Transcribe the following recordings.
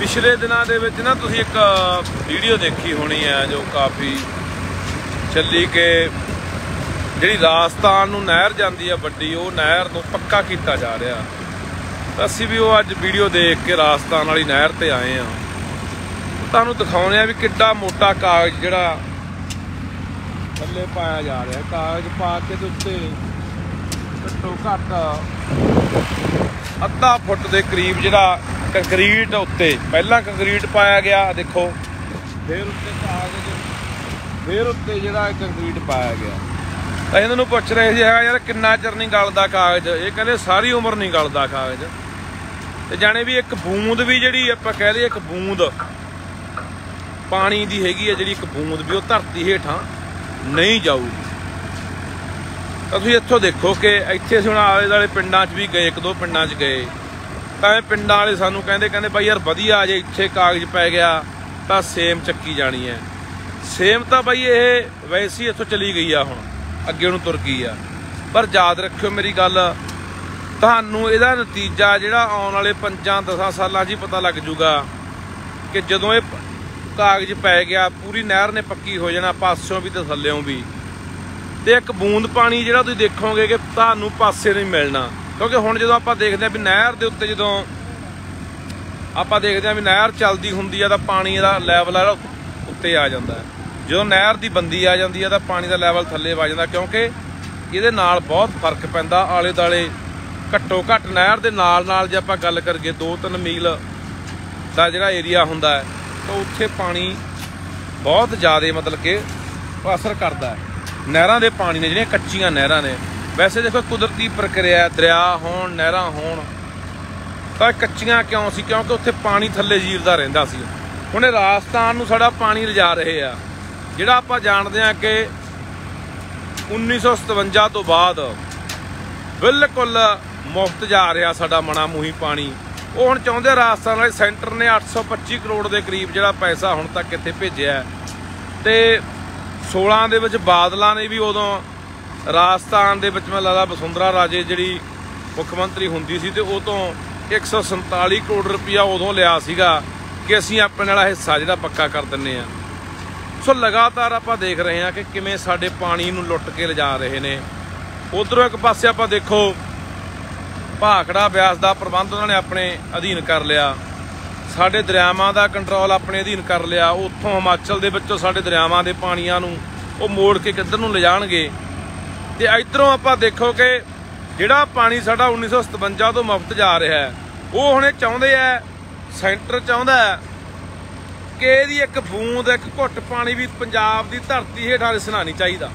पिछले दिनों के विच ना तुसीं एक वीडियो देखी होनी है जो काफ़ी चली के जिहड़ी राजस्थान नूं नहर जाती है वड्डी, वो नहर नूं पक्का किया जा रहा। असीं भी वो अज वीडियो देख के राजस्थान वाली नहर ते आए हैं। तुहानूं दिखाउणे भी किड्डा मोटा कागज़ जिहड़ा थल्ले पाया जा रहा है। कागज़ पा के ते उत्ते घट्टो घट्ट अद्धा फुट के करीब जिहड़ा कंक्रीट उत्ते पहला कंक्रीट पाया गया, देखो फिर उत्ते कागज़, फिर उत्ते जिहड़ा कंक्रीट पाया गया। तो इन्हां नूं पुछ रहे थे यार किन्ना चिर नहीं गलदा कागज़, ये कहते सारी उम्र नहीं गलदा कागज़। तो जाने भी एक बूंद भी जिहड़ी आपां कह लईए एक बूंद पानी दी हैगी है, जिहड़ी एक बूंद भी वो धरती हेठां नहीं जाऊगी। तो तुसीं इत्थों देखो कि इत्थे असीं हुण आले दुआले पिंडां 'च भी गए, एक दो पिंडां 'च गए तो पिंडां वाले सानूं कहंदे भाई यार वधिया जे इत्थे कागज़ पै गया तो सेम चक्की जानी है। सेम तो बई ये वैसे ही इत्थों चली गई आ, हुण अगे नूं तुर गई आ। पर याद रखियो मेरी गल, तुहानूं इहदा नतीजा जिहड़ा आउण वाले 5-10 सालां 'च ही पता लग जूगा कि जदों ये कागज़ पै गया पूरी नहर ने पक्की हो जाना, पासों भी तो थल्लों भी। तो एक बूंद पानी जिहड़ा तुसीं देखोगे कि तुहानूं पासे नहीं मिलना, क्योंकि हुण जदों आपां देखदे हां भी नहर दे उत्ते जदों आपां देखदे हां भी नहर चलदी हुंदी आ तां पानी दा लैवल आ उत्ते आ जांदा है। जदों नहर दी बंदी आ जांदी है तां पानी दा लैवल थल्ले आ जांदा, क्योंकि इहदे नाल बहुत फर्क पैंदा। आले दुआले घट्टो घट्ट नहर दे नाल जे आपां गल करिए 2-3 मील दा जिहड़ा एरिया हुंदा है तो उत्थे पानी बहुत ज़्यादा मतलब कि असर करदा है। नहरां दे पानी ने जिहड़ियां कच्चियां नहरां ने, वैसे देखो कुदरती प्रक्रिया है, दरिया होण नहरां होण तां कच्चियां क्यों सी, क्योंकि उत्थे पानी थल्ले जीरदा रहिंदा सी। हुण राजस्थान नूं साडा पानी लिजा रहे आ, जिहड़ा आपां जाणदे हां कि 1957 तो बाद बिल्कुल मुफ्त जा रहा साडा मना मूही पानी। वो हुण चाहुंदे राजस्थान वाले सेंटर ने 825 करोड़ के करीब जिहड़ा पैसा हुण तक इत्थे भेजिआ। ते 16 दे विच बादलां ने भी उदों राजस्थान दे विच मैं लगदा वसुंधरा राजे जिहड़ी मुख मंत्री हुंदी सी ते उह तों 147 करोड़ रुपया उदों लिया सीगा कि असीं अपने वाला हिस्सा जिहड़ा पक्का कर दिंदे आ। सो लगातार आपां देख रहे हैं कि किवें साडे पानी नूं लुੱਟ के लिजा रहे ने। उधरों एक पासे आपां देखो भाखड़ा ब्यास का प्रबंध उन्होंने अपने अधीन कर लिया, साडे दरियावां का कंट्रोल अपने अधीन कर लिया। उत्थों हिमाचल दे विचों साडे दरियावां दे पानियां नूं वो मोड़ के किधर नूं ले जाणगे। ते इधरों आपां देखो कि जिहड़ा पानी साडा 1957 तो मुफ्त जा रहा है, वो हुण चाहुंदे आ, सेंटर चाहुंदा है कि इहदी एक बूंद एक घुट पानी भी पंजाब की धरती हेठां रिसना नहीं चाहिदा।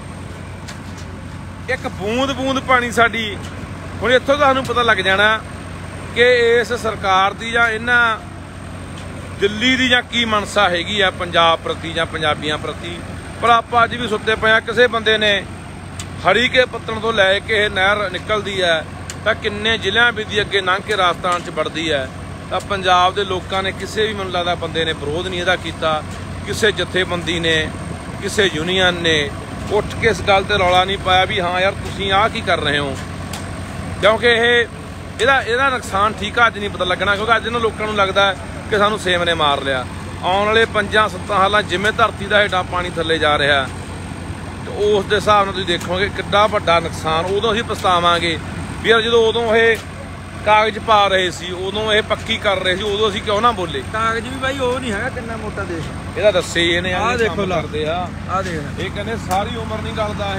एक बूंद बूंद पानी साडी हुण इत्थों तुहानूं पता लग जाना कि इस सरकार की जां इन्हां दिल्ली की जां की मनसा हैगी आ पंजाब प्रति जां पंजाबियां प्रति। पर आपां अज भी सुत्ते पे किसी बंदे ने हरी के पत्तन तो लैके नहर निकलती है तो किन्ने जिलियां भी अगे लंघ के राजस्थान च बढ़ती है। तो पंजाब के लोगों ने किसी भी मैनूं लगदा बंदे ने विरोध नहीं इहदा कीता, किसी जथेबंदी ने किसी यूनीयन ने उठ के इस गल ते रौला नहीं पाया भी हाँ यार तुसीं आह की कर रहे हो, क्योंकि ਇਹਦਾ नुकसान ठीक है अज नहीं पता लगना, क्योंकि अज इन्हां लोगों को लगता है कि सानूं सेम ने मार लिया। आने वाले 5-7 सालां जिवें धरती का हेठां पानी थल्ले जा रहा तो उस दे हिसाब नाल तुसीं देखोगे किड्डा वड्डा नुकसान। उदों असीं पछतावांगे भी यार जदों उदों ये कागज़ पा रहे सी, उदों ये पक्की कर रहे सी, उदों असीं क्यों ना बोले। कागज़ भी भाई वो नहीं है कितना मोटा देश ਇਹਦਾ ਦੱਸੇ ਇਹਨੇ ਆ ਦੇਖੋ ਕਰਦੇ ਆ, ਆ ਦੇਖ ਇਹ ਕਹਿੰਦੇ ਸਾਰੀ ਉਮਰ ਨਹੀਂ ਗਲਦਾ,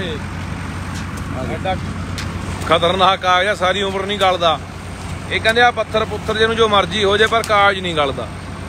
ਇਹ ਐਡਾ खतरनाक कागज़ है, सारी उम्र नहीं गलदा। ये कहते आ पत्थर पुत्थर जिन्होंने जो मर्जी हो जाए पर कागज़ नहीं गलदा।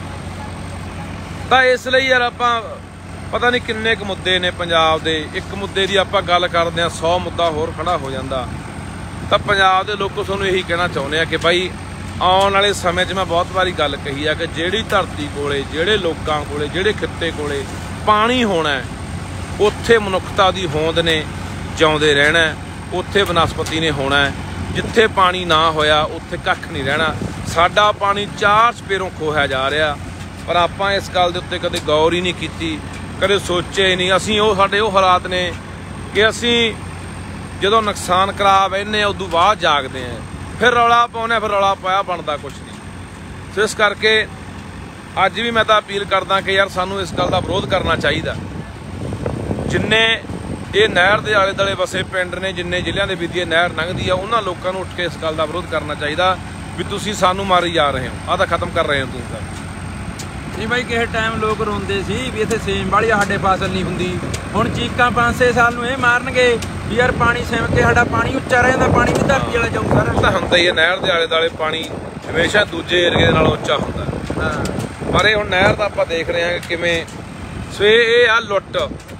तो इसलिए यार आपां पता नहीं किन्ने क मुद्दे ने पंजाब दे, एक मुद्दे की आपां गल करदे हां 100 मुद्दा होर खड़ा हो जाता। तो पंजाब के लोग तुहानूं यही कहना चाहुंदे आ कि भाई आउण वाले समय च मैं बहुत बारी गल कही है कि जिहड़ी धरती कोले जिहड़े लोकां कोले जिहड़े खित्ते कोले पानी होना है उत्थे मनुखता की होंद ने जिउंदे रहना है, उत्थे वनस्पति ने होना है। जिथे पानी ना होया उत्थे कख नहीं रहना। साडा पानी 4 चपेरों खोया जा रहा, पर आपां इस गल दे उत्ते कदे गौर ही नहीं कीती, कदे सोचे ही नहीं। असीं वो साडे वो हालात ने कि असीं जदों नुकसान करा बैठने उदों बाद जागदे हैं, फिर रौला पाउने, फिर रौला पाया बनता कुछ नहीं। सो इस करके ਅੱਜ ਵੀ ਮੈਂ ਤਾਂ ਅਪੀਲ ਕਰਦਾ ਕਿ ਯਾਰ ਸਾਨੂੰ ਇਸ ਗੱਲ ਦਾ ਵਿਰੋਧ ਕਰਨਾ ਚਾਹੀਦਾ। ਜਿੰਨੇ ਇਹ ਨਹਿਰ ਦੇ ਆਲੇ ਦੁਆਲੇ ਵਸੇ ਪਿੰਡ ਨੇ, ਜਿੰਨੇ ਜ਼ਿਲ੍ਹਿਆਂ ਦੇ ਵਿੱਚ ਇਹ ਨਹਿਰ ਲੰਘਦੀ ਆ, ਉਹਨਾਂ ਲੋਕਾਂ ਨੂੰ ਉੱਠ ਕੇ ਇਸ ਗੱਲ ਦਾ ਵਿਰੋਧ ਕਰਨਾ ਚਾਹੀਦਾ ਵੀ ਤੁਸੀਂ ਸਾਨੂੰ ਮਾਰੀ ਜਾ ਰਹੇ ਹੋ, ਆਹ ਤਾਂ ਖਤਮ ਕਰ ਰਹੇ ਹੋ ਤੁਸੀਂ ਤਾਂ। ਨਹੀਂ ਬਾਈ, ਕਿਸੇ ਟਾਈਮ ਲੋਕ ਰੋਂਦੇ ਸੀ ਵੀ ਇੱਥੇ ਸੇਮ ਵਾਲੀ ਸਾਡੇ ਫਸਲ ਨਹੀਂ ਹੁੰਦੀ। ਹੁਣ ਚੀਕਾਂ 5-6 ਸਾਲ ਨੂੰ ਇਹ ਮਾਰਨਗੇ ਵੀ ਯਾਰ ਪਾਣੀ ਸਿਮ ਕੇ ਸਾਡਾ ਪਾਣੀ ਉੱਚਾ ਰਹਿੰਦਾ, ਪਾਣੀ ਵੀ ਧਰਤੀ ਵਾਲਾ ਜਾਊ ਸਾਰਾ। ਤਾਂ ਹੁੰਦਾ ਹੀ ਹੈ, ਨਹਿਰ ਦੇ ਆਲੇ ਦੁਆਲੇ ਪਾਣੀ ਹਮੇਸ਼ਾ ਦੂਜੇ ਏਰੀਏ ਨਾਲੋਂ ਉੱਚਾ ਹੁੰਦਾ। ਹਾਂ, ਪਰ ਇਹ ਹੁਣ ਨਹਿਰ ਦਾ ਆਪਾਂ ਦੇਖ ਰਹੇ ਹਾਂ ਕਿ ਕਿਵੇਂ ਸਵੇ ਇਹ ਆ ਲੁੱਟ,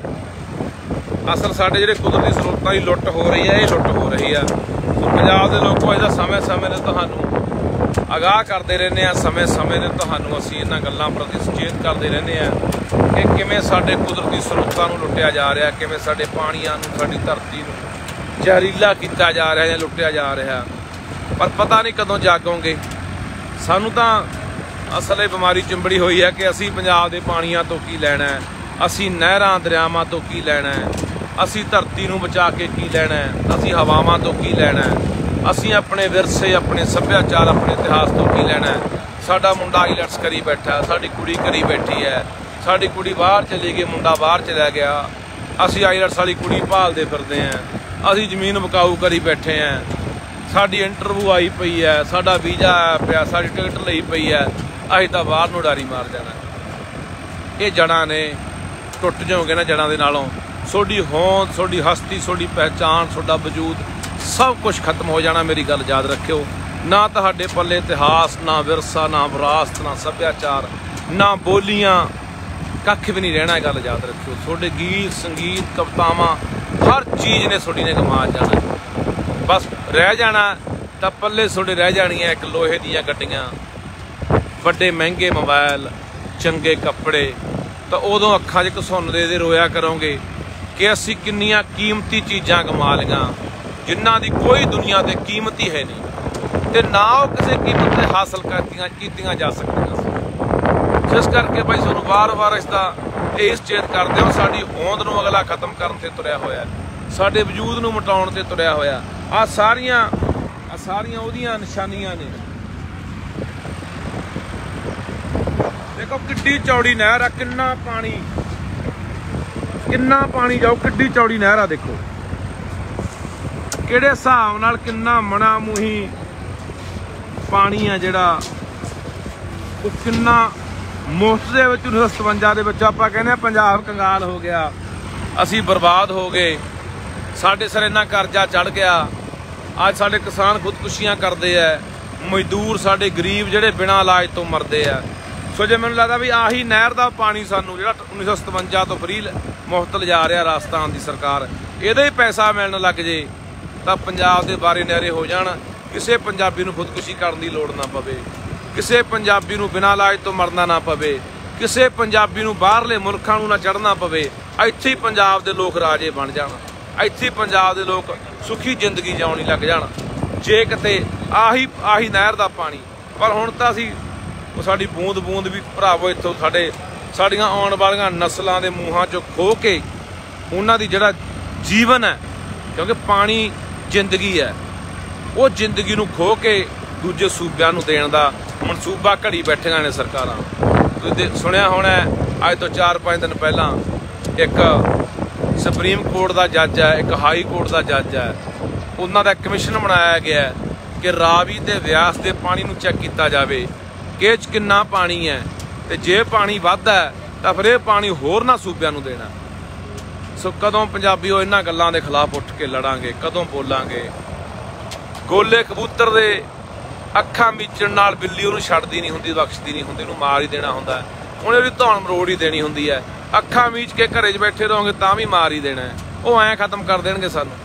ਅਸਲ ਸਾਡੇ ਜਿਹੜੇ ਕੁਦਰਤੀ ਸਰੋਤਾਂ ਦੀ ਲੁੱਟ ਹੋ ਰਹੀ ਹੈ, ਇਹ ਲੁੱਟ ਹੋ ਰਹੀ ਆ। ਪੰਜਾਬ ਦੇ ਲੋਕੋ ਇਹਦਾ ਸਮੇਂ-ਸਮੇਂ ਤੇ ਤੁਹਾਨੂੰ ਆਗਾਹ ਕਰਦੇ ਰਹਿੰਦੇ ਆ, ਸਮੇਂ-ਸਮੇਂ ਤੇ ਤੁਹਾਨੂੰ ਅਸੀਂ ਇਹਨਾਂ ਗੱਲਾਂ ਪ੍ਰਤੀ ਸੁਚੇਤ ਕਰਦੇ ਰਹਿੰਦੇ ਆ ਕਿ ਕਿਵੇਂ ਸਾਡੇ ਕੁਦਰਤੀ ਸਰੋਤਾਂ ਨੂੰ ਲੁੱਟਿਆ ਜਾ ਰਿਹਾ, ਕਿਵੇਂ ਸਾਡੇ ਪਾਣੀਆਂ ਨੂੰ, ਸਾਡੀ ਧਰਤੀ ਨੂੰ ਜ਼ਹਿਰੀਲਾ ਕੀਤਾ ਜਾ ਰਿਹਾ ਜਾਂ ਲੁੱਟਿਆ ਜਾ ਰਿਹਾ। ਪਰ ਪਤਾ ਨਹੀਂ ਕਦੋਂ ਜਾਗੋਗੇ। ਸਾਨੂੰ ਤਾਂ ਅਸਲ ਇਹ ਬਿਮਾਰੀ ਚਿੰਬੜੀ ਹੋਈ ਹੈ ਕਿ ਅਸੀਂ ਪੰਜਾਬ ਦੇ ਪਾਣੀਆਂ ਤੋਂ ਕੀ ਲੈਣਾ ਹੈ, ਅਸੀਂ ਨਹਿਰਾਂ ਦਰਿਆਵਾਂ ਤੋਂ ਕੀ ਲੈਣਾ ਹੈ, ਅਸੀਂ ਧਰਤੀ ਨੂੰ ਬਚਾ ਕੇ ਕੀ ਲੈਣਾ ਹੈ, ਅਸੀਂ ਹਵਾਵਾਂ ਤੋਂ ਕੀ ਲੈਣਾ ਹੈ, ਅਸੀਂ ਆਪਣੇ ਵਿਰਸੇ, ਆਪਣੇ ਸੱਭਿਆਚਾਰ, ਆਪਣੇ ਇਤਿਹਾਸ ਤੋਂ ਕੀ ਲੈਣਾ ਹੈ। ਸਾਡਾ ਮੁੰਡਾ ਆਈਲੈਟਸ ਕਰੀ ਬੈਠਾ, ਸਾਡੀ ਕੁੜੀ ਕਰੀ ਬੈਠੀ ਹੈ, ਸਾਡੀ ਕੁੜੀ ਬਾਹਰ ਚਲੀ ਗਈ, ਮੁੰਡਾ ਬਾਹਰ ਚਲਾ ਗਿਆ, ਅਸੀਂ ਆਈਲੈਟਸ ਵਾਲੀ ਕੁੜੀ ਭਾਲਦੇ ਫਿਰਦੇ ਹਾਂ, ਅਸੀਂ ਜ਼ਮੀਨ ਬਕਾਊ ਕਰੀ ਬੈਠੇ ਹਾਂ, ਸਾਡੀ ਇੰਟਰਵਿਊ ਆਈ ਪਈ ਹੈ, ਸਾਡਾ ਵੀਜ਼ਾ ਆਇਆ ਪਿਆ, ਸਾਡੀ ਟਿਕਟ ਲਈ ਪਈ ਹੈ, ਅਸੀਂ ਤਾਂ ਬਾਹਰ ਨੂੰ ਉਡਾਰੀ ਮਾਰ ਜਾਣਾ। ਇਹ ਜੜ੍ਹਾਂ ਨੇ, ਟੁੱਟ ਜਾਓਗੇ ਨਾ ਜੜ੍ਹਾਂ ਦੇ ਨਾਲੋਂ, ਤੁਹਾਡੀ ਹੋਂਦ, ਤੁਹਾਡੀ ਹਸਤੀ, ਤੁਹਾਡੀ ਪਹਿਚਾਣ, ਤੁਹਾਡਾ ਵਜੂਦ ਸਭ ਕੁਝ ਖਤਮ ਹੋ ਜਾਣਾ। ਮੇਰੀ ਗੱਲ ਯਾਦ ਰੱਖਿਓ, ਨਾ ਤੁਹਾਡੇ ਪੱਲੇ ਇਤਿਹਾਸ, ਨਾ ਵਿਰਸਾ, ਨਾ ਵਿਰਾਸਤ, ਨਾ ਸੱਭਿਆਚਾਰ, ਨਾ ਬੋਲੀਆਂ, ਕੱਖ ਵੀ ਨਹੀਂ ਰਹਿਣਾ। ਇਹ ਗੱਲ ਯਾਦ ਰੱਖਿਓ, ਤੁਹਾਡੇ ਗੀਤ, ਸੰਗੀਤ, ਕਵਿਤਾਵਾਂ, ਹਰ ਚੀਜ਼ ਨੇ ਤੁਹਾਡੀ ਨੇ ਗਵਾ ਜਾਣਾ। ਬਸ ਰਹਿ ਜਾਣਾ ਤਾਂ ਪੱਲੇ ਤੁਹਾਡੇ ਰਹਿ ਜਾਣੀਆਂ ਇੱਕ ਲੋਹੇ ਦੀਆਂ ਗੱਡੀਆਂ, ਵੱਡੇ ਮਹਿੰਗੇ ਮੋਬਾਈਲ, ਚੰਗੇ ਕੱਪੜੇ। ਤਾਂ ਉਦੋਂ ਅੱਖਾਂ 'ਚ ਘਸੁੰਨਦੇ ਦੇ ਰੋਇਆ ਕਰੋਗੇ ਕਿ ਅਸੀਂ ਕਿੰਨੀਆਂ ਕੀਮਤੀ ਚੀਜ਼ਾਂ ਕਮਾ ਲਈਆਂ ਜਿਨ੍ਹਾਂ ਦੀ ਕੋਈ ਦੁਨੀਆ ਤੇ ਕੀਮਤ ਹੀ ਹੈ ਨਹੀਂ, ਤੇ ਨਾ ਉਹ ਕਿਸੇ ਕੀਮਤ ਤੇ ਹਾਸਲ ਕੀਤੀਆਂ ਜਾ ਸਕਦੀਆਂ ਸੀ। ਜਿਸ ਕਰਕੇ ਭਾਈ ਤੁਹਾਨੂੰ ਵਾਰ-ਵਾਰ ਇਸ ਦਾ ਇਹ ਸੁਚੇਤ ਕਰਦੇ ਹਾਂ, ਸਾਡੀ ਹੋਂਦ ਨੂੰ ਅਗਲਾ ਖਤਮ ਕਰਨ ਤੇ ਤੁਰਿਆ ਹੋਇਆ, ਸਾਡੇ ਵਜੂਦ ਨੂੰ ਮਿਟਾਉਣ ਤੇ ਤੁਰਿਆ ਹੋਇਆ। ਆਹ ਸਾਰੀਆਂ ਉਹਦੀਆਂ ਨਿਸ਼ਾਨੀਆਂ ਨੇ। ਦੇਖੋ ਕਿੱਡੀ ਚੌੜੀ ਨਹਿਰ ਆ, ਕਿੰਨਾ ਪਾਣੀ ਜਾਓ, ਕਿੱਡੀ ਚੌੜੀ ਨਹਿਰ ਆ। ਦੇਖੋ ਕਿਹੜੇ ਹਿਸਾਬ ਨਾਲ ਕਿੰਨਾ ਮਣਾ ਮੂੰਹੀ ਪਾਣੀ ਆ ਜਿਹੜਾ, ਉਹ ਕਿੰਨਾ ਮੁਫਤ ਦੇ ਵਿੱਚ 1957 ਦੇ ਵਿੱਚ ਆਪਾਂ ਕਹਿੰਦੇ ਆ ਪੰਜਾਬ ਕੰਗਾਲ ਹੋ ਗਿਆ, ਅਸੀਂ ਬਰਬਾਦ ਹੋ ਗਏ, ਸਾਡੇ ਸਿਰ ਇੰਨਾ ਕਰਜ਼ਾ ਚੜ ਗਿਆ। ਅੱਜ ਸਾਡੇ ਕਿਸਾਨ ਖੁਦਕੁਸ਼ੀਆਂ ਕਰਦੇ ਆ, ਮਜ਼ਦੂਰ ਸਾਡੇ ਗਰੀਬ ਜਿਹੜੇ ਬਿਨਾਂ ਇਲਾਜ ਤੋਂ ਮਰਦੇ ਆ। ਸੋ ਜੇ ਮੈਨੂੰ ਲੱਗਦਾ ਵੀ ਆਹੀ ਨਹਿਰ ਦਾ ਪਾਣੀ ਸਾਨੂੰ ਜਿਹੜਾ 1957 ਤੋਂ ਫਰੀ ਮੁਫਤ ਲਿਜਾ ਰਿਹਾ ਰਾਜਸਥਾਨ ਦੀ ਸਰਕਾਰ, ਇਹਦਾ ਹੀ ਪੈਸਾ ਮਿਲਣ ਲੱਗ ਜੇ ਤਾਂ ਪੰਜਾਬ ਦੇ ਬਾਰੇ ਨਿਆਰੇ ਹੋ ਜਾਣ। ਕਿਸੇ ਪੰਜਾਬੀ ਨੂੰ ਖੁਦਕੁਸ਼ੀ ਕਰਨ ਦੀ ਲੋੜ ਨਾ ਪਵੇ, ਕਿਸੇ ਪੰਜਾਬੀ ਨੂੰ ਬਿਨਾਂ ਇਲਾਜ ਤੋਂ ਮਰਨਾ ਨਾ ਪਵੇ, ਕਿਸੇ ਪੰਜਾਬੀ ਨੂੰ ਬਾਹਰਲੇ ਮੁਲਕਾਂ ਨੂੰ ਨਾ ਚੜ੍ਹਨਾ ਪਵੇ। ਇੱਥੇ ਹੀ ਪੰਜਾਬ ਦੇ ਲੋਕ ਰਾਜੇ ਬਣ ਜਾਣ, ਇੱਥੇ ਪੰਜਾਬ ਦੇ ਲੋਕ ਸੁਖੀ ਜ਼ਿੰਦਗੀ ਜਿਉਣੀ ਲੱਗ ਜਾਣ ਜੇ ਕਿਤੇ ਆਹੀ ਨਹਿਰ ਦਾ ਪਾਣੀ। ਪਰ ਹੁਣ ਤਾਂ ਅਸੀਂ ਉਹ ਸਾਡੀ ਬੂੰਦ ਬੂੰਦ ਵੀ ਭਰਾਵੋ ਇੱਥੋਂ ਸਾਡੀਆਂ ਆਉਣ ਵਾਲੀਆਂ ਨਸਲਾਂ ਦੇ ਮੂੰਹਾਂ 'ਚੋਂ ਖੋਹ ਕੇ ਉਹਨਾਂ ਦੀ ਜਿਹੜਾ ਜੀਵਨ ਹੈ, ਕਿਉਂਕਿ ਪਾਣੀ ਜ਼ਿੰਦਗੀ ਹੈ, ਉਹ ਜ਼ਿੰਦਗੀ ਨੂੰ ਖੋਹ ਕੇ ਦੂਜੇ ਸੂਬਿਆਂ ਨੂੰ ਦੇਣ ਦਾ ਮਨਸੂਬਾ ਘੜੀ ਬੈਠੀਆਂ ਨੇ ਸਰਕਾਰਾਂ। ਤੁਸੀਂ ਸੁਣਿਆ ਹੋਣਾ ਅੱਜ ਤੋਂ 4-5 ਦਿਨ ਪਹਿਲਾਂ ਇੱਕ ਸੁਪਰੀਮ ਕੋਰਟ ਦਾ ਜੱਜ ਹੈ, ਇੱਕ ਹਾਈ ਕੋਰਟ ਦਾ ਜੱਜ ਹੈ, ਉਹਨਾਂ ਦਾ ਕਮਿਸ਼ਨ ਬਣਾਇਆ ਗਿਆ ਕਿ ਰਾਵੀ ਤੇ ਵਿਆਸ ਦੇ ਪਾਣੀ ਨੂੰ ਚੈੱਕ ਕੀਤਾ ਜਾਵੇ ਕਿ ਇਹ 'ਚ ਕਿੰਨਾ ਪਾਣੀ ਹੈ, ਤੇ ਜੇ ਪਾਣੀ ਵੱਧਦਾ ਤਾਂ ਫਿਰ ਇਹ ਪਾਣੀ ਹੋਰ ਨਾ ਸੂਬਿਆਂ ਨੂੰ ਦੇਣਾ। ਸੋ ਕਦੋਂ ਪੰਜਾਬੀਓ ਇਹਨਾਂ ਗੱਲਾਂ ਦੇ ਖਿਲਾਫ ਉੱਠ ਕੇ ਲੜਾਂਗੇ, ਕਦੋਂ ਬੋਲਾਂਗੇ? ਗੋਲੇ ਕਬੂਤਰ ਦੇ ਅੱਖਾਂ ਮੀਚਣ ਨਾਲ ਬਿੱਲੀ ਉਹਨੂੰ ਛੱਡਦੀ ਨਹੀਂ ਹੁੰਦੀ, ਬਖਸ਼ਦੀ ਨਹੀਂ ਹੁੰਦੀ, ਉਹਨੂੰ ਮਾਰ ਹੀ ਦੇਣਾ ਹੁੰਦਾ, ਉਹਨੇ ਉਹਦੀ ਧੌਣ ਮਰੋੜ ਹੀ ਦੇਣੀ ਹੁੰਦੀ ਹੈ। ਅੱਖਾਂ ਮੀਚ ਕੇ ਘਰੇ 'ਚ ਬੈਠੇ ਰਹੋਗੇ ਤਾਂ ਵੀ ਮਾਰ ਹੀ ਦੇਣਾ ਹੈ। ਉਹ ਐਂ ਖਤਮ ਕਰ ਦੇਣਗੇ ਸਾਨੂੰ।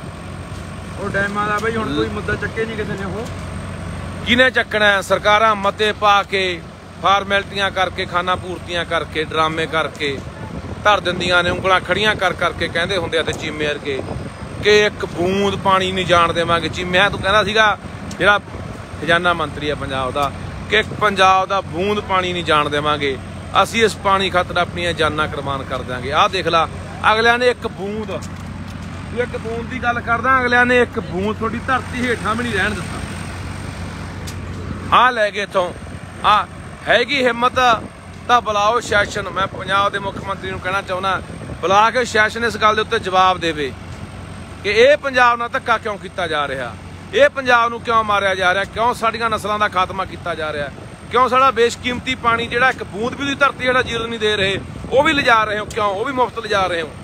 ਉਹ ਡੈਮਾਂ ਦਾ ਬਈ ਹੁਣ ਕੋਈ ਮੁੱਦਾ ਚੱਕੇ ਨਹੀਂ ਕਿਸੇ ਨੇ। ਉਹ ਕਿਹਨੇ ਚੱਕਣਾ? ਸਰਕਾਰਾਂ ਮਤੇ ਪਾ ਕੇ, ਫਾਰਮੈਲਿਟੀਆਂ ਕਰਕੇ, ਖਾਨਾ ਪੂਰਤੀਆਂ ਕਰਕੇ, ਡਰਾਮੇ ਕਰਕੇ ਧਰ ਦਿੰਦੀਆਂ ਨੇ, ਉਂਗਲਾਂ ਖੜੀਆਂ ਕਰ ਕਰਕੇ ਕਹਿੰਦੇ ਹੁੰਦੇ ਆ ਤੇ ਚੀਮੇ ਵਰਗੇ ਕਿ ਇੱਕ ਬੂੰਦ ਪਾਣੀ ਨਹੀਂ ਜਾਣ ਦੇਵਾਂਗੇ। ਚੀਮਿਆਂ ਤੂੰ ਕਹਿੰਦਾ ਸੀਗਾ ਜਿਹੜਾ ਖਜ਼ਾਨਾ ਮੰਤਰੀ ਆ ਪੰਜਾਬ ਦਾ ਕਿ ਪੰਜਾਬ ਦਾ ਬੂੰਦ ਪਾਣੀ ਨਹੀਂ ਜਾਣ ਦੇਵਾਂਗੇ, ਅਸੀਂ ਇਸ ਪਾਣੀ ਖਾਤਰ ਆਪਣੀਆਂ ਜਾਨਾਂ ਕੁਰਬਾਨ ਕਰ ਦਿਆਂਗੇ। ਆਹ ਦੇਖ ਲਾ, ਅਗਲਿਆਂ ਨੇ ਇੱਕ ਬੂੰਦ ਦੀ ਗੱਲ ਕਰਦਾ, ਅਗਲਿਆਂ ਨੇ ਇੱਕ ਬੂੰਦ ਤੁਹਾਡੀ ਧਰਤੀ ਹੇਠਾਂ ਵੀ ਨਹੀਂ ਰਹਿਣ ਦਿੱਤਾ। ਆਹ ਲੈ ਗਏ ਇੱਥੋਂ, ਆਹ हैगी हिम्मत तो बुलाओ सैशन। मैं पंजाब के मुख्य मंत्री नूं कहना चाहुंदा, बुला के सैशन इस गल दे उत्ते जवाब देवे कि ये पंजाब नाल धक्का क्यों किया जा रहा, ये पंजाब नूं क्यों मारिया जा रहा, क्यों साडियां नस्लों का खात्मा किया जा रहा, क्यों साडा बेशकीमती पानी जिहड़ा एक बूंद भी धरती जिहड़ा जीवन नहीं दे रहे वो भी लिजा रहे हो, क्यों वो भी मुफ्त लिजा रहे हो।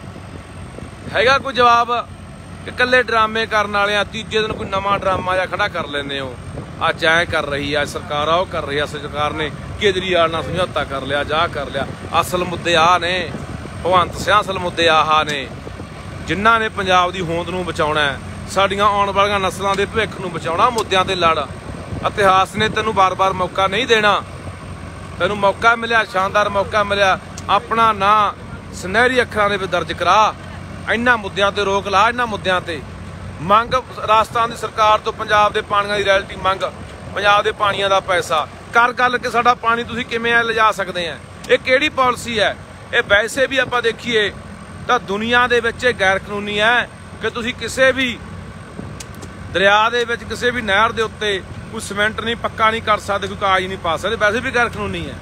हैगा कोई जवाब कि कल्ले ड्रामे करने वाले तीजे दिन कोई नवा ड्रामा या खड़ा कर लेने हो, अज ऐ कर रही है सरकार, वो कर रही है सरकार ने केजरीवाल नाल समझौता कर लिया, जा कर लिया। असल मुद्दे आ ने भगवंत सिंह, असल मुद्दे आह ने जिन्हां ने पंजाब की होंद नूं बचाउणा है, साडियां आउण वालीआं नस्लों के भविख नूं बचाउणा। मुद्दिआं ते लड़, इतिहास ने तेनों बार बार मौका नहीं देना, तेनों मौका मिलिया, शानदार मौका मिलिया, अपना नां सुनहरी अखरां दे विच दर्ज करा। इन्हां मुद्दिआं ते रोक ला, इन्हां मुद्दिआं ते मंग राजस्थान की सरकार तो पंजाब के पानियां की रैयल्टी मंग, पंजाब के पानियां का पैसा कर, गल कि साडा पानी तुसीं किवें लिजा सकदे हैं, ये किहड़ी पॉलिसी है। ये वैसे भी आपां देखीए तो दुनिया दे विच गैर कानूनी है कि तुसीं किसी भी दरिया दे विच किसी भी नहर दे उत्ते कोई सीमेंट नहीं पक्का नहीं कर सकते, कोई कागज नहीं पा सकते, वैसे भी गैर कानूनी है।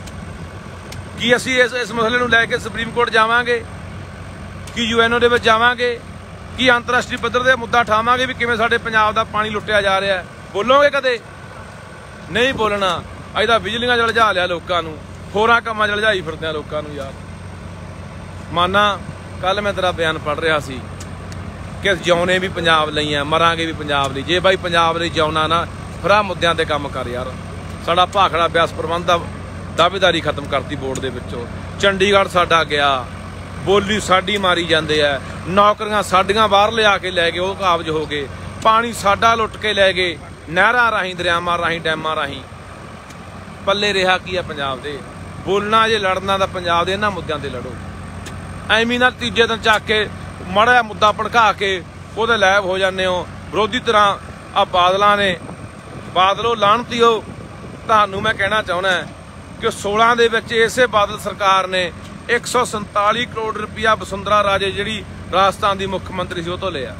कि असीं इस मसले नूं लैके सुप्रीम कोर्ट जावांगे, कि यूएनओ दे विच जावांगे, कि अंतरराष्ट्रीय पद्धर ते मुद्दा उठावांगे भी किवें साडे पंजाब दा पानी लुੱਟਿਆ जा रहा है। बोलोगे कदे? नहीं बोलना। अज तां बिजलियां च लजा लिया लोकां नूं, होरां कामां च लजाई फिरदे लोकां नूं। यार माना कल मैं तेरा बयान पढ़ रहा सी कि जिउणे भी पंजाब लई आ, मरांगे भी पंजाब लई। जे बाई पंजाब लई जिउणा ना फिर आ मुद्दिआं ते काम कर यार। साडा भाखड़ा ब्यास प्रबंध दा दावेदारी खत्म करती बोर्ड दे विचों, चंडीगढ़ साडा गया, बोली साडी मारी जाते है, नौकरियां साडियां बाहर लिया के लै गए, वो काबज हो गए, पानी साडा लुੱਟ के लै गए, नहरां राहीं दरियावां राहीं डैमां राहीं। पल्ले रहा की है पंजाब दे? बोलना जे लड़ना तो पंजाब दे इन्हां मुद्दिआं ते लड़ो। ਐਵੇਂ ना तीजे दिन ਚੱਕ के माड़ा मुद्दा भड़का के ਉਹਦੇ लैब हो जाते हो। विरोधी तरह आ बादलों ने, बादलो लाणतीओ, ਤੁਹਾਨੂੰ मैं कहना चाहना कि 16 ਦੇ ਵਿੱਚ ਇਸੇ बादल सरकार ने 147 करोड़ रुपया वसुंधरा राजे ਜਿਹੜੀ राजस्थान की मुख्य मंत्री सी ਉਹ ਤੋਂ ਲਿਆ।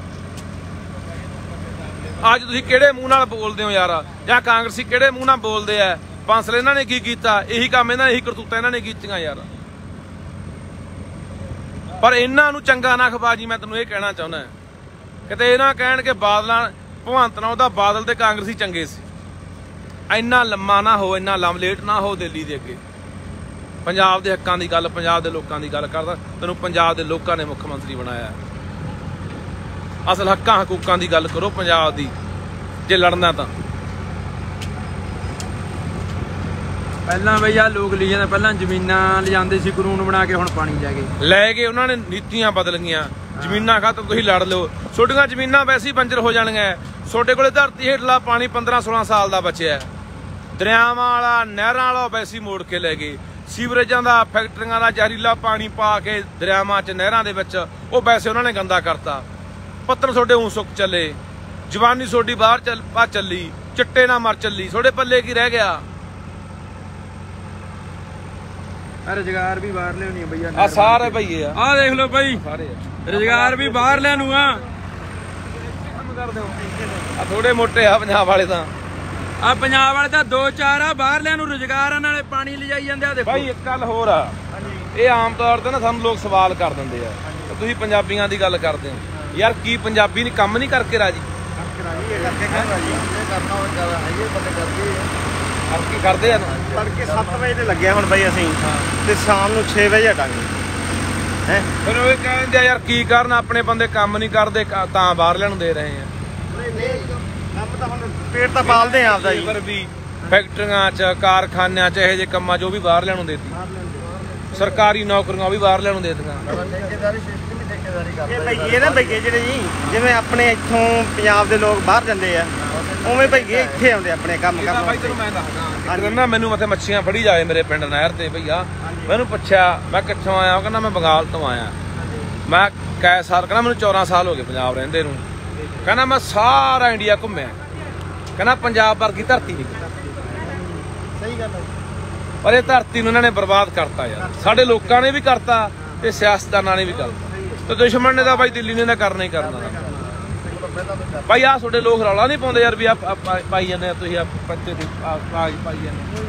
ਅੱਜ ਤੁਸੀਂ ਕਿਹੜੇ ਮੂੰਹ ਨਾਲ ਬੋਲਦੇ ਹੋ ਯਾਰ, ਜਾਂ ਕਾਂਗਰਸੀ ਕਿਹੜੇ ਮੂੰਹ ਨਾਲ ਬੋਲਦੇ ਆ? ਬਾਂਸਲ ਇਹਨਾਂ ਨੇ ਕੀ ਕੀਤਾ? ਇਹੀ ਕੰਮ ਇਹਨਾਂ ਨੇ, ਇਹੀ ਕਰਤੂਤਾਂ ਇਹਨਾਂ ਨੇ ਕੀਤੀਆਂ ਯਾਰ। पर इन्हों चंगा ना खपा जी। मैं तेन ये कहना चाहना किते ये ना कहण के बादल भगवंत नाल दा बादल ते कांग्रेसी चंगे सी। इन्ना लम्मा ना हो, इन्ना लमलेट ना हो दिल्ली दे अगे। पंजाब दे हक्कां दी गल, पंजाब दे लोकां दी गल करदा, तैनूं पंजाब दे लोकां ने मुख्यमंत्री बनाया। असल हक्कां हकूकां दी गल करो पंजाब दी जे लड़ना तां। ਪਹਿਲਾਂ ਬਈ ਆ ਲੋਕ ਲਈ ਜਾਂਦੇ, ਪਹਿਲਾਂ ਜ਼ਮੀਨਾਂ ਲਿਜਾਂਦੇ ਸੀ ਕਾਨੂੰਨ ਬਣਾ ਕੇ, ਹੁਣ ਪਾਣੀ ਲੈ ਗਏ ਉਹਨਾਂ ਨੇ। ਨੀਤੀਆਂ ਬਦਲ ਗਈਆਂ, ਜ਼ਮੀਨਾਂ ਖਾਤਰ ਤੁਸੀਂ ਲੜ ਲਿਓ, ਤੁਹਾਡੀਆਂ ਜ਼ਮੀਨਾਂ ਵੈਸੇ ਹੀ ਬੰਜਰ ਹੋ ਜਾਣਗੀਆਂ। ਤੁਹਾਡੇ ਕੋਲੇ ਧਰਤੀ ਹੇਠਲਾ ਪਾਣੀ 15-16 ਸਾਲ ਦਾ ਬਚਿਆ, ਦਰਿਆਵਾਂ ਵਾਲਾ ਨਹਿਰਾਂ ਵਾਲਾ ਵੈਸੇ ਹੀ ਮੋੜ ਕੇ ਲੈ ਗਏ। ਸੀਵਰੇਜਾਂ ਦਾ, ਫੈਕਟਰੀਆਂ ਦਾ ਜ਼ਹਿਰੀਲਾ ਪਾਣੀ ਪਾ ਕੇ ਦਰਿਆਵਾਂ 'ਚ ਨਹਿਰਾਂ ਦੇ ਵਿੱਚ ਉਹ ਵੈਸੇ ਉਹਨਾਂ ਨੇ ਗੰਦਾ ਕਰਤਾ। ਪੱਤਰ ਤੁਹਾਡੇ ਊਂ ਸੁੱਕ ਚੱਲੇ, ਜਵਾਨੀ ਤੁਹਾਡੀ ਬਾਹਰ ਚੱਲੀ, ਚਿੱਟੇ ਨਾਲ ਮਰ ਚੱਲੀ, ਤੁਹਾਡੇ ਪੱਲੇ ਕੀ ਰਹਿ ਗਿਆ? ਰੁਜ਼ਗਾਰ ਵੀ ਬਾਹਰ ਲਿਆਉਣੀ ਬਈ ਆ ਸਾਰੇ ਭਈਏ ਆ ਦੇਖ ਲਓ ਬਈ, ਰੁਜ਼ਗਾਰ ਵੀ ਬਾਹਰ ਲਿਆ ਨੂੰ ਆ। ਕੰਮ ਕਰਦੇ ਹੋ ਆ ਥੋੜੇ ਮੋਟੇ ਆ ਪੰਜਾਬ ਵਾਲੇ ਤਾਂ, ਆ ਪੰਜਾਬ ਵਾਲੇ ਤਾਂ 2-4 ਆ, ਬਾਹਰ ਲਿਆ ਨੂੰ ਰੁਜ਼ਗਾਰ ਨਾਲੇ ਪਾਣੀ ਲਿਜਾਈ ਜਾਂਦੇ ਆ। ਦੇਖੋ ਭਾਈ ਇੱਕ ਗੱਲ ਹੋਰ ਆ, ਇਹ ਆਮ ਤੌਰ ਤੇ ਨਾ ਸਾਨੂੰ ਲੋਕ ਸਵਾਲ ਕਰ ਦਿੰਦੇ ਆ, ਤੁਸੀਂ ਪੰਜਾਬੀਆਂ ਦੀ ਗੱਲ ਕਰਦੇ ਹੋ ਯਾਰ, ਕੀ ਪੰਜਾਬੀ ਨਹੀਂ ਕੰਮ ਨਹੀਂ ਕਰਕੇ ਰਾਜੀ? ਕਰਦੇ ਆ ਤੜਕੇ 7 ਵਜੇ ਤੇ ਲੱਗਿਆ ਹੁਣ ਬਈ ਅਸੀਂ, ਤੇ ਸ਼ਾਮ ਨੂੰ 6 ਵਜੇ ਹਟਾਂਗੇ। ਹੈ ਫਿਰ ਉਹ ਕਹਿੰਦੇ ਯਾਰ ਕੀ ਕਰਨ, ਆਪਣੇ ਬੰਦੇ ਕੰਮ ਨਹੀਂ ਕਰਦੇ ਤਾਂ ਬਾਹਰਲਿਆਂ ਨੂੰ ਦੇ ਰਹੇ ਆ। ਕੰਮ ਤਾਂ ਹੁਣ ਪੇਟ ਤਾਂ ਪਾਲਦੇ ਆ ਆਪਦਾ ਜੀ। ਪਰ ਵੀ ਫੈਕਟਰੀਆਂ 'ਚ, ਕਾਰਖਾਨਿਆਂ 'ਚ ਇਹੋ ਜਿਹੇ ਕੰਮਾਂ 'ਚ ਉਹ ਵੀ ਬਾਹਰਲਿਆਂ ਨੂੰ ਦੇਤੀ, ਸਰਕਾਰੀ ਨੌਕਰੀਆਂ ਉਹ ਵੀ ਬਾਹਰਲਿਆਂ ਨੂੰ ਦੇ ਦਿੱਤੀਆਂ। ਇਹ ਭਈਏ ਨਾ ਭਈਏ ਜਿਹੜੇ ਜੀ, ਜਿਵੇਂ ਆਪਣੇ ਇੱਥੋਂ ਪੰਜਾਬ ਦੇ ਲੋਕ ਬਾਹਰ ਜਾਂਦੇ ਆ, ਉਵੇਂ ਭਈਏ ਇੱਥੇ ਆਉਂਦੇ ਆਪਣੇ ਕੰਮ ਕਰਨ। ਭਾਈ ਤੈਨੂੰ ਮੈਂ ਦੱਸਦਾ ਨਾ, ਮੈਨੂੰ ਉੱਥੇ ਮੱਛੀਆਂ ਫੜੀ ਜਾਏ ਮੇਰੇ ਪਿੰਡ ਨਹਿਰ ਤੇ ਭਈਆ, ਮੈਨੂੰ ਪੁੱਛਿਆ ਮੈਂ ਕਿੱਥੋਂ ਆਇਆ, ਉਹ ਕਹਿੰਦਾ ਮੈਂ ਬੰਗਾਲ ਤੋਂ ਆਇਆ। ਮੈਂ ਕੈ ਸਾਲ, ਕਹਿੰਦਾ ਮੈਨੂੰ 14 ਸਾਲ ਹੋ ਗਏ ਪੰਜਾਬ ਰਹਿੰਦੇ ਨੂੰ, ਕਹਿੰਦਾ ਮੈਂ ਸਾਰਾ ਇੰਡੀਆ ਘੁੰਮਿਆ, ਕਹਿੰਦਾ ਪੰਜਾਬ ਵਰਗੀ ਧਰਤੀ ਨਹੀਂ। ਸਹੀ ਗੱਲ ਹੈ, ਪਰ ਇਹ ਧਰਤੀ ਨੂੰ ਇਹਨਾਂ ਨੇ ਬਰਬਾਦ ਕਰਤਾ ਯਾਰ, ਸਾਡੇ ਲੋਕਾਂ ਨੇ ਵੀ ਕਰਤਾ ਤੇ ਸਿਆਸਤਦਾਨਾਂ ਨੇ ਵੀ ਕਰਤਾ, ਤੇ ਦੁਸ਼ਮਣ ਨੇ ਤਾਂ ਭਾਈ ਦਿੱਲੀ ਨੇ ਤਾਂ ਕਰਨਾ ਹੀ ਕਰਨਾ। ਭਾਈ ਆ ਤੁਹਾਡੇ ਲੋਕ ਰੌਲਾ ਨਹੀਂ ਪਾਉਂਦੇ ਯਾਰ ਵੀ ਆ ਪਾਈ ਜਾਂਦੇ ਤੁਸੀਂ ਆ ਪੱਤੇ ਦੀ ਕਾਗਜ਼ ਪਾਈ ਜਾਂਦੇ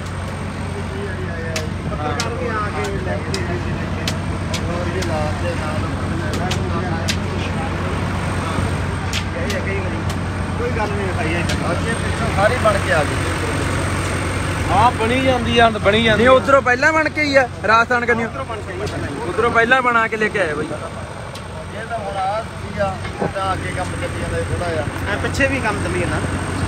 ਕੋਈ ਗੱਲ ਨਹੀਂ ਭਾਈ ਸਾਰੀ ਬਣ ਕੇ ਆ ਗਈ ਹਾਂ ਬਣੀ ਜਾਂਦੀ ਆ ਬਣੀ ਜਾਂਦੀ ਉਧਰੋਂ ਪਹਿਲਾਂ ਬਣ ਕੇ ਹੀ ਆ ਰਾਜਸਥਾਨ ਕੰਨੀ ਉਧਰੋਂ ਪਹਿਲਾਂ ਬਣਾ ਕੇ ਲੈ ਕੇ ਆਏ ਬਾਈ ਇਹ ਤਾਂ ਹੁਣ ਆ ਸੀਗਾ ਤਾਂ ਅੱਗੇ ਕੰਮ ਚੱਲੀ ਜਾਂਦਾ ਥੋੜਾ ਜਿਹਾ ਪਿੱਛੇ ਵੀ ਕੰਮ ਚੱਲੀ ਜਾਂਦਾ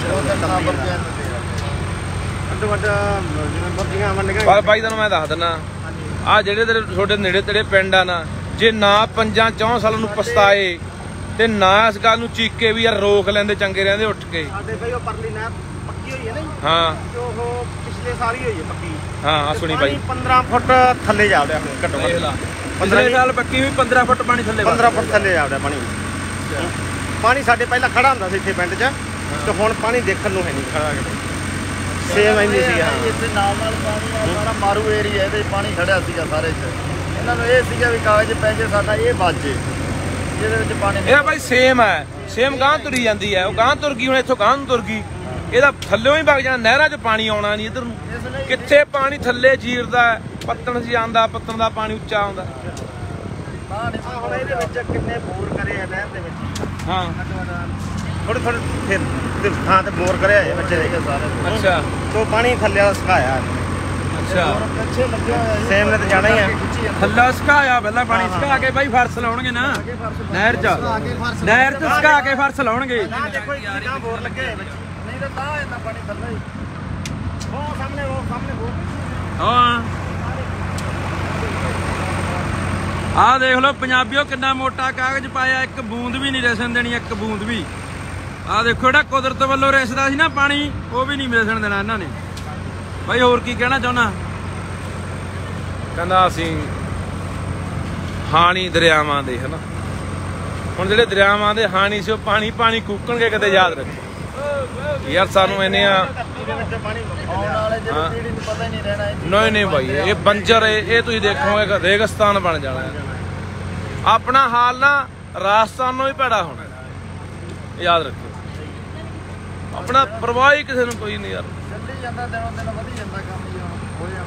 ਪਰ ਭਾਈ ਤੁਹਾਨੂੰ ਮੈਂ ਦੱਸ ਦਿੰਦਾ ਆ ਜਿਹੜੇ ਤੇਰੇ ਤੁਹਾਡੇ ਨੇੜੇ ਤੇੜੇ ਪਿੰਡ ਆ ਨਾ ਜੇ ਨਾ 5-4 ਸਾਲਾਂ ਨੂੰ ਪਛਤਾਏ ਤੇ ਨਾ ਇਸ ਗੱਲ ਨੂੰ ਚੀਕੇ ਵੀ ਯਾਰ ਰੋਕ ਲੈਂਦੇ ਚੰਗੇ ਰਹਿੰਦੇ ਉੱਠ ਕੇ ਸਾਡੇ ਬਈ ਉਹ ਪਰਲੀ ਨਹਿਰ ਪੱਕੀ ਹੋਈ ਹੈ ਨਾ ਹਾਂ ਉਹ ਪਿਛਲੇ ਸਾਲ ਹੀ ਹੋਈ ਹੈ ਪੱਕੀ ਹਾਂ ਆ ਸੁਣੀ ਬਾਈ 15 ਫੁੱਟ ਥੱਲੇ ਜਾ ਰਿਹਾ ਘੱਟੋ ਘੱਟ 15 ਸਾਲ ਪੱਕੀ ਵੀ 15 ਫੁੱਟ ਪਾਣੀ ਥੱਲੇ 15 ਫੁੱਟ ਥੱਲੇ ਜਾ ਰਿਹਾ ਪਾਣੀ ਸਾਡੇ ਪਹਿਲਾਂ ਖੜਾ ਹੁੰਦਾ ਸੀ ਇੱਥੇ ਪਿੰਡ 'ਚ ਤੇ ਹੁਣ ਪਾਣੀ ਦੇਖਣ ਨੂੰ ਹੈ ਨਹੀਂ ਖੜਾ ਸੇਮ ਇੰਨੀ ਸੀ ਹਾਂ ਇੱਥੇ ਨਾਲ ਪਾਣੀ ਸਾਰਾ ਮਾਰੂ ਏਰੀਆ ਤੇ ਪਾਣੀ ਖੜਿਆ ਸੀਗਾ ਸਾਰੇ 'ਚ ਇਹਨਾਂ ਨੂੰ ਇਹ ਸੀਗਾ ਵੀ ਕਾਗਜ਼ ਪੈ ਜੇ ਸਾਡਾ ਇਹ ਬਾਜੇ ਜਿਹਦੇ ਵਿੱਚ ਪਾਣੀ ਇਹ ਭਾਈ ਸੇਮ ਹੈ ਸੇਮ ਗਾਂ ਤੁਰੀ ਜਾਂਦੀ ਹੈ ਉਹ ਗਾਂ ਤੁਰ ਗਈ ਹੁਣ ਇੱਥੋਂ ਗਾਂ ਨੂੰ ਤੁਰ ਗਈ ਇਹਦਾ ਥੱਲਿਓਂ ਹੀ ਵਗ ਜਾਣਾ ਨਹਿਰਾਂ 'ਚ ਪਾਣੀ ਆਉਣਾ ਨਹੀਂ ਇੱਧਰ ਨੂੰ ਕਿੱਥੇ ਪਾਣੀ ਥੱਲੇ ਚੀਰਦਾ ਪੱਤਣ 'ਚ ਜਾਂਦਾ ਪੱਤਣ ਦਾ ਪਾਣੀ ਉੱਚਾ ਆਉਂਦਾ ਹੁਣ ਇਹਦੇ ਵਿੱਚ ਕਿੰਨੇ ਬੋਰ ਕਰੇ ਆ ਨਹਿਰ ਦੇ ਵਿੱਚ ਹਾਂ ਥੋੜੇ ਫਿਰ ਥਾਂ ਤੇ ਬੋਰ ਕਰਿਆ ਹੈ ਬੱਚੇ ਦੇ ਸਾਰੇ ਅੱਛਾ ਤੋਂ ਪਾਣੀ ਥੱਲੇ ਸੁਕਾਇਆ ਅੱਛਾ ਪਿੱਛੇ ਲੱਗਿਆ ਹੋਇਆ ਸੇਮ ਨੇ ਤਾਂ ਜਾਣਾ ਹੀ ਆ ਥੱਲਾ ਸੁਕਾਇਆ ਪਹਿਲਾਂ ਪਾਣੀ ਸੁਕਾ ਕੇ ਬਾਈ ਫਰਸ਼ ਲਾਉਣਗੇ ਨਾ ਨਹਿਰ 'ਚ ਸੁਕਾ ਕੇ ਫਰਸ਼ ਲਾਉਣਗੇ ਦੇਖੋ ਕਿੰਨਾ ਬੋਰ ਲੱਗੇ ਹੋਏ ਵਿੱਚ ਨਹੀਂ ਤਾਂ ਇੰਨਾ ਪਾਣੀ ਥੱਲੇ ਹੀ ਉਹ ਸਾਹਮਣੇ ਬੋਰ ਹਾਂ ਆਹ ਦੇਖ ਲਓ ਪੰਜਾਬੀਓ ਕਿੰਨਾ ਮੋਟਾ ਕਾਗਜ਼ ਪਾਇਆ ਇੱਕ ਬੂੰਦ ਵੀ ਨਹੀਂ ਰਿਸਣ ਦੇਣੀ ਇੱਕ ਬੂੰਦ ਵੀ ਆਹ ਦੇਖੋ ਜਿਹੜਾ ਕੁਦਰਤ ਵੱਲੋਂ ਰਿਸਦਾ ਸੀ ਨਾ ਪਾਣੀ ਉਹ ਵੀ ਨਹੀਂ ਰਿਸਣ ਦੇਣਾ ਇਹਨਾਂ ਨੇ ਬਾਈ ਹੋਰ ਕੀ ਕਹਿਣਾ ਚਾਹੁੰਦਾ ਕਹਿੰਦਾ ਅਸੀਂ ਹਾਣੀ ਦਰਿਆਵਾਂ ਦੇ ਹਨਾ ਹੁਣ ਜਿਹੜੇ ਦਰਿਆਵਾਂ ਦੇ ਹਾਣੀ ਸੀ ਉਹ ਪਾਣੀ ਪਾਣੀ ਕੂਕਣਗੇ ਕਦੇ ਯਾਦ ਰੱਖੋ ਯਾਰ ਸਾਨੂੰ ਇਹਨੇ ਆ ਨਹੀਂ ਨਹੀਂ ਭਾਈ ਇਹ ਬੰਜਰ ਇਹ ਤੁਸੀਂ ਦੇਖੋਗੇ ਰੇਗਿਸਤਾਨ ਬਣ ਜਾਣਾ ਆਪਣਾ ਹਾਲ ਨਾ ਰਾਜਸਥਾਨ ਨੂੰ ਹੀ ਭੈੜਾ ਹੋਣਾ ਯਾਦ ਰੱਖੋ ਆਪਣਾ ਪਰਵਾਹ ਹੀ ਕਿਸੇ ਨੂੰ ਕੋਈ ਨਹੀਂ ਯਾਰ ਚੱਲੀ ਜਾਂਦਾ ਦਿਨੋਂ ਦਿਨ ਵਧੀ ਜਾਂਦਾ ਕੰਮ ਹੋ ਜਾਣਾ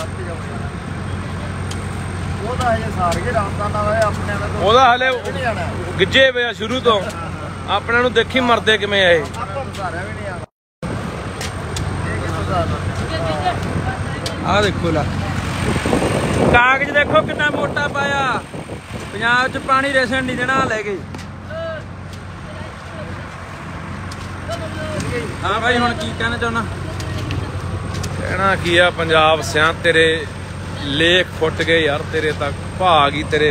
ਉਹਦਾ ਹਜੇ ਸਾਰ ਕੇ ਰਾਜਸਥਾਨ ਨਾਲ ਹੋਇਆ ਆਪਣੇ ਦਾ ਉਹਦਾ ਹਲੇ ਗਿੱਜੇ ਪਿਆ ਸ਼ੁਰੂ ਤੋਂ ਆਪਣਿਆਂ ਨੂੰ ਦੇਖੀ ਮਰਦੇ ਕਿਵੇਂ ਆਏ ਆਹ ਦੇਖੋ ਲਾ ਕਾਗਜ਼ ਦੇਖੋ ਕਿੰਨਾ ਮੋਟਾ ਪਾਇਆ ਪੰਜਾਬ 'ਚ ਪਾਣੀ ਰਿਸਣ ਨਹੀਂ ਦੇਣਾ ਲੈ ਕੇ ਹਾਂ ਭਾਈ ਹੁਣ ਕੀ ਕਹਿਣਾ ਚਾਹੁੰਦਾ ਕਹਿਣਾ ਕੀ ਆ ਪੰਜਾਬ ਸਿਆਂ ਤੇਰੇ ਲੇਖ ਫੁੱਟ ਗਏ ਯਾਰ ਤੇਰੇ ਤੱਕ ਭਾਗ ਹੀ ਤੇਰੇ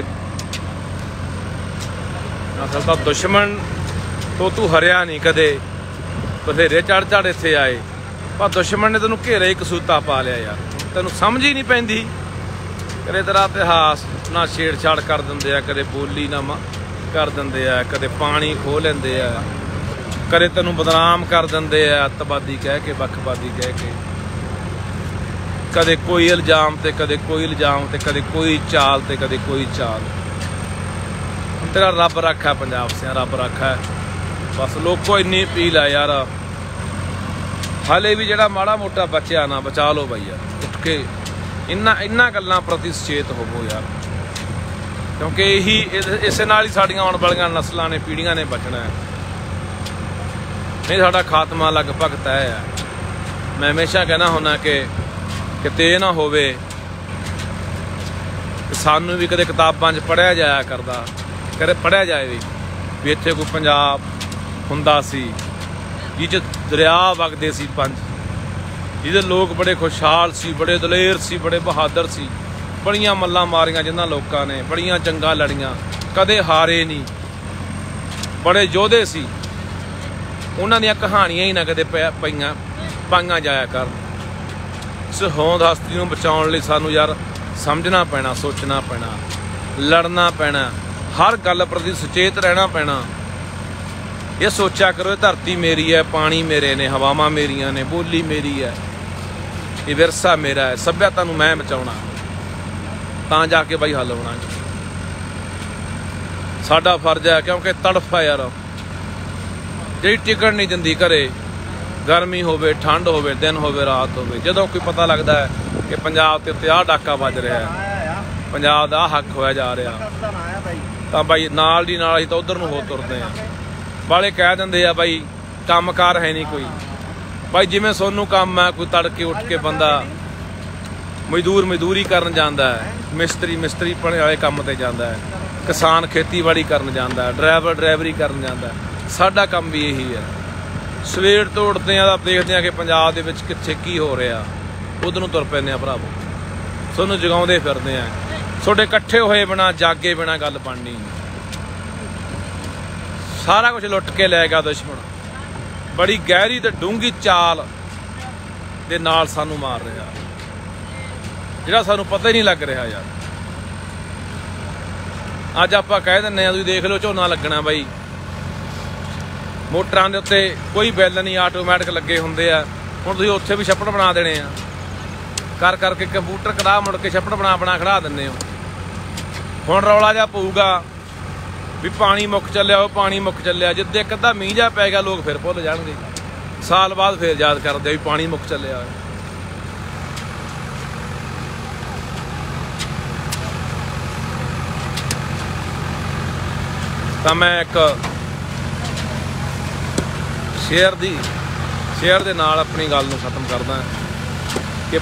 ਅਸਲ ਤਾਂ ਦੁਸ਼ਮਣ ਤੋਂ ਤੂੰ ਹਰਿਆ ਨਹੀਂ ਕਦੇ ਬਥੇਰੇ ਚੜ ਇੱਥੇ ਆਏ ਪਰ ਦੁਸ਼ਮਣ ਨੇ ਤੈਨੂੰ ਘੇਰੇ ਹੀ ਕਸੂਤਾ ਪਾ ਲਿਆ ਯਾਰ ਤੈਨੂੰ ਸਮਝ ਹੀ ਨਹੀਂ ਪੈਂਦੀ ਕਦੇ ਤੇਰਾ ਇਤਿਹਾਸ ਨਾ ਛੇੜਛਾੜ ਕਰ ਦਿੰਦੇ ਆ ਕਦੇ ਬੋਲੀ ਨਾ ਕਰ ਦਿੰਦੇ ਆ ਕਦੇ ਪਾਣੀ ਖੋਹ ਲੈਂਦੇ ਆ ਕਦੇ ਤੈਨੂੰ ਬਦਨਾਮ ਕਰ ਦਿੰਦੇ ਆ ਅੱਤਵਾਦੀ ਕਹਿ ਕੇ ਵੱਖਵਾਦੀ ਕਹਿ ਕੇ ਕਦੇ ਕੋਈ ਇਲਜ਼ਾਮ ਤੇ ਕਦੇ ਕੋਈ ਇਲਜ਼ਾਮ ਤੇ ਕਦੇ ਕੋਈ ਚਾਲ ਤੇ ਕਦੇ ਕੋਈ ਚਾਲ ਤੇਰਾ ਰੱਬ ਰੱਖਾ ਪੰਜਾਬ ਸਿਆਂ ਰੱਬ ਰੱਖਾ ਬਸ ਲੋਕੋ ਇੰਨੀ ਅਪੀਲ ਆ ਯਾਰ ਹਾਲੇ ਵੀ ਜਿਹੜਾ ਮਾੜਾ ਮੋਟਾ ਬਚਿਆ ਨਾ ਬਚਾ ਲਓ ਬਾਈ ਯਾਰ ਉੱਠ ਕੇ ਇੰਨਾ ਗੱਲਾਂ ਪ੍ਰਤੀ ਸੁਚੇਤ ਹੋਵੋ ਯਾਰ ਕਿਉਂਕਿ ਇਹੀ ਇਸੇ ਨਾਲ ਹੀ ਸਾਡੀਆਂ ਆਉਣ ਵਾਲੀਆਂ ਨਸਲਾਂ ਨੇ ਪੀੜ੍ਹੀਆਂ ਨੇ ਬਚਣਾ ਹੈ ਨਹੀਂ ਸਾਡਾ ਖਾਤਮਾ ਲਗਭਗ ਤੈਅ ਹੈ ਮੈਂ ਹਮੇਸ਼ਾ ਕਹਿਣਾ ਹੁੰਦਾ ਕਿ ਕਿਤੇ ਇਹ ਨਾ ਹੋਵੇ ਕਿ ਸਾਨੂੰ ਵੀ ਕਦੇ ਕਿਤਾਬਾਂ 'ਚ ਪੜ੍ਹਿਆ ਜਾਇਆ ਕਰਦਾ ਕਦੇ ਪੜ੍ਹਿਆ ਜਾਏ ਵੀ ਇੱਥੇ ਕੋਈ ਪੰਜਾਬ ਹੁੰਦਾ ਸੀ ਜਿਹ 'ਚ ਦਰਿਆ ਵਗਦੇ ਸੀ 5 ਜਿਹਦੇ ਲੋਕ ਬੜੇ ਖੁਸ਼ਹਾਲ ਸੀ ਬੜੇ ਦਲੇਰ ਸੀ ਬੜੇ ਬਹਾਦਰ ਸੀ ਬੜੀਆਂ ਮੱਲਾਂ ਮਾਰੀਆਂ ਜਿਨ੍ਹਾਂ ਲੋਕਾਂ ਨੇ ਬੜੀਆਂ ਜੰਗਾਂ ਲੜੀਆਂ ਕਦੇ ਹਾਰੇ ਨਹੀਂ ਬੜੇ ਯੋਧੇ ਸੀ ਉਹਨਾਂ ਦੀਆਂ ਕਹਾਣੀਆਂ ਹੀ ਨਾ ਕਦੇ ਪਾਈਆਂ ਜਾਇਆ ਕਰਨ ਇਸ ਹੋਂਦ ਹਸਤੀ ਨੂੰ ਬਚਾਉਣ ਲਈ ਸਾਨੂੰ ਯਾਰ ਸਮਝਣਾ ਪੈਣਾ ਸੋਚਣਾ ਪੈਣਾ ਲੜਨਾ ਪੈਣਾ ਹਰ ਗੱਲ ਪ੍ਰਤੀ ਸੁਚੇਤ ਰਹਿਣਾ ਪੈਣਾ ਇਹ ਸੋਚਿਆ ਕਰੋ ਇਹ ਧਰਤੀ ਮੇਰੀ ਹੈ ਪਾਣੀ ਮੇਰੇ ਨੇ ਹਵਾਵਾਂ ਮੇਰੀਆਂ ਨੇ ਬੋਲੀ ਮੇਰੀ ਹੈ ਇਹ ਵਿਰਸਾ ਮੇਰਾ ਹੈ ਸੱਭਿਅਤਾ ਨੂੰ ਮੈਂ ਬਚਾਉਣਾ ਤਾਂ ਜਾ ਕੇ ਬਾਈ ਹੱਲ ਹੋਣਾ ਸਾਡਾ ਫਰਜ਼ ਹੈ ਕਿਉਂਕਿ ਤੜਫ ਹੈ ਯਾਰ ਜਿਹੜੀ ਟਿਕਣ ਨਹੀਂ ਦਿੰਦੀ ਘਰੇ। ਗਰਮੀ ਹੋਵੇ, ਠੰਡ ਹੋਵੇ, ਦਿਨ ਹੋਵੇ, ਰਾਤ ਹੋਵੇ, ਜਦੋਂ ਕੋਈ ਪਤਾ ਲੱਗਦਾ ਹੈ ਕਿ ਪੰਜਾਬ ਤੇ ਉੱਤੇ ਆਹ ਡਾਕਾ ਵੱਜ ਰਿਹਾ ਹੈ, ਪੰਜਾਬ ਦਾ ਹੱਕ ਹੋਇਆ ਜਾ ਰਿਹਾ, ਤਾਂ ਬਾਈ ਨਾਲ ਦੀ ਨਾਲ ਅਸੀਂ ਤਾਂ ਉਧਰ ਨੂੰ ਹੋ ਤੁਰਦੇ ਆ। ਵਾਲੇ ਕਹਿ ਦਿੰਦੇ ਆ ਬਾਈ ਕੰਮਕਾਰ ਹੈ ਨਹੀਂ ਕੋਈ। ਬਾਈ ਜਿਵੇਂ ਸੋਨੂੰ ਕੰਮ ਹੈ, ਕੋਈ ਤੜਕੇ ਉੱਠ ਕੇ ਬੰਦਾ ਮਜ਼ਦੂਰੀ ਕਰਨ ਜਾਂਦਾ ਹੈ, ਮਿਸਤਰੀ ਪਣੇ ਵਾਲੇ ਕੰਮ ਤੇ ਜਾਂਦਾ ਹੈ, ਕਿਸਾਨ ਖੇਤੀਬਾੜੀ ਕਰਨ ਜਾਂਦਾ ਹੈ, ਡਰਾਈਵਰ ਡਰਾਈਵਰੀ ਕਰਨ ਜਾਂਦਾ ਹੈ। ਸਾਡਾ ਕੰਮ ਵੀ ਇਹੀ ਹੈ। ਸਵੇਰ ਤੋਂ ਉੱਠਦੇ ਆ ਤਾਂ ਦੇਖਦੇ ਆ ਕਿ ਪੰਜਾਬ ਦੇ ਵਿੱਚ ਕਿੱਥੇ ਕੀ ਹੋ ਰਿਹਾ, ਉਧਰ ਨੂੰ ਤੁਰ ਪੈਂਦੇ ਆ ਭਰਾਵੋ। ਤੁਹਾਨੂੰ ਜਗਾਉਂਦੇ ਫਿਰਦੇ ਆ। ਤੁਹਾਡੇ ਇਕੱਠੇ ਹੋਏ ਬਿਨਾਂ, ਜਾਗੇ ਬਿਨਾਂ ਗੱਲ ਬਣਨੀ। ਸਾਰਾ ਕੁਝ ਲੁੱਟ ਕੇ ਲੈ ਗਿਆ ਦੁਸ਼ਮਣ। ਬੜੀ ਗਹਿਰੀ ਤੇ ਡੂੰਘੀ ਚਾਲ ਦੇ ਨਾਲ ਸਾਨੂੰ ਮਾਰ ਰਿਹਾ, ਜਿਹੜਾ ਸਾਨੂੰ ਪਤਾ ਹੀ ਨਹੀਂ ਲੱਗ ਰਿਹਾ ਯਾਰ। ਅੱਜ ਆਪਾਂ ਕਹਿ ਦਿੰਦੇ ਆ, ਤੁਸੀਂ ਦੇਖ ਲਓ ਝੋਨਾ ਲੱਗਣਾ ਬਾਈ, ਮੋਟਰਾਂ ਦੇ ਉੱਤੇ ਕੋਈ ਬਿੱਲ ਨਹੀਂ, ਆਟੋਮੈਟਿਕ ਲੱਗੇ ਹੁੰਦੇ ਆ। ਹੁਣ ਤੁਸੀਂ ਉੱਥੇ ਵੀ ਛੱਪੜ ਬਣਾ ਦੇਣੇ ਆ, ਕਰ ਕਰਕੇ ਕੰਪਿਊਟਰ ਕਢਾ ਮੁੜ ਕੇ ਛੱਪੜ ਬਣਾ ਖੜਾ ਦਿੰਦੇ ਹੋ। ਹੁਣ ਰੌਲਾ ਜਿਹਾ ਪਊਗਾ ਵੀ ਪਾਣੀ ਮੁੱਕ ਚੱਲਿਆ, ਉਹ ਪਾਣੀ ਮੁੱਕ ਚੱਲਿਆ। ਜਿੱਦੇ ਇੱਕ ਅੱਧਾ ਮੀਂਹ ਜਿਹਾ ਪੈ ਗਿਆ, ਲੋਕ ਫਿਰ ਭੁੱਲ ਜਾਣਗੇ। ਸਾਲ ਬਾਅਦ ਫਿਰ ਯਾਦ ਕਰਦੇ ਵੀ ਪਾਣੀ ਮੁੱਕ ਚੱਲਿਆ। ਤਾਂ ਮੈਂ ਇੱਕ ਸ਼ੇਅਰ ਦੇ ਨਾਲ ਆਪਣੀ ਗੱਲ ਨੂੰ ਖਤਮ ਕਰਦਾ ਕਿ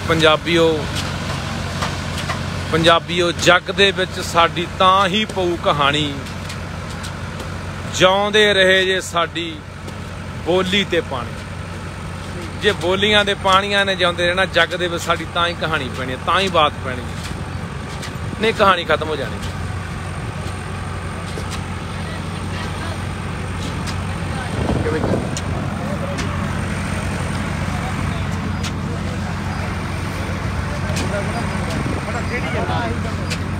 ਪੰਜਾਬੀਓ ਜੱਗ ਦੇ ਵਿੱਚ ਸਾਡੀ ਤਾਂ ਹੀ ਪਊ ਕਹਾਣੀ, ਜਿਉਂਦੇ ਰਹੇ ਜੇ ਸਾਡੀ ਬੋਲੀ ਤੇ ਪਾਣੀ। ਜੇ ਬੋਲੀਆਂ ਦੇ ਪਾਣੀਆਂ ਨੇ ਜਿਉਂਦੇ ਰਹਿਣਾ, ਜੱਗ ਦੇ ਵਿੱਚ ਸਾਡੀ ਤਾਂ ਹੀ ਕਹਾਣੀ ਪੈਣੀ, ਤਾਂ ਹੀ ਬਾਤ ਪੈਣੀ, ਨਹੀਂ ਕਹਾਣੀ ਖਤਮ ਹੋ ਜਾਣੀ। ਕਿਹੜੀ